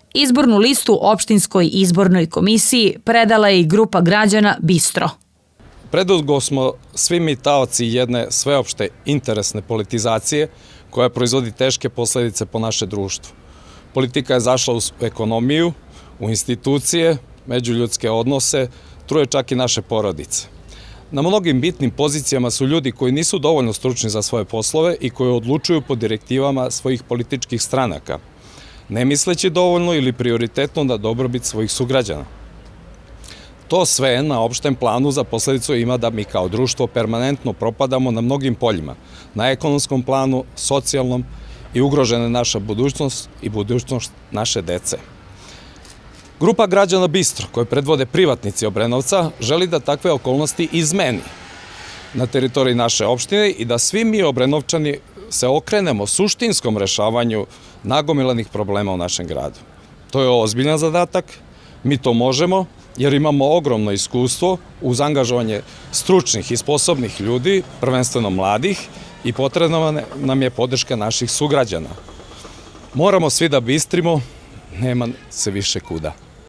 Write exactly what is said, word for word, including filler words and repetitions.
Izbornu listu opštinskoj izbornoj komisiji predala je i grupa građana Bistro. Predugo smo svi mi taoci jedne sveopšte interesne politizacije koja proizvodi teške posledice po naše društvo. Politika je zašla u ekonomiju, u institucije, međuljudske odnose, truje čak i naše porodice. Na mnogim bitnim pozicijama su ljudi koji nisu dovoljno stručni za svoje poslove i koji odlučuju po direktivama svojih političkih stranaka, ne misleći dovoljno ili prioritetno na dobrobit svojih sugrađana. To sve na opštem planu za posledicu ima da mi kao društvo permanentno propadamo na mnogim poljima, na ekonomskom planu, socijalnom i ugrožena je naša budućnost i budućnost naše dece. Grupa građana Bistro, koje predvode privatnici Obrenovca, želi da takve okolnosti izmeni na teritoriji naše opštine i da svi mi Obrenovčani se okrenemo suštinskom rešavanju nagomilanih problema u našem gradu. To je ozbiljan zadatak, mi to možemo jer imamo ogromno iskustvo uz angažovanje stručnih i sposobnih ljudi, prvenstveno mladih, i potrebna nam je podrška naših sugrađana. Moramo svi da bistrimo, nema se više kuda.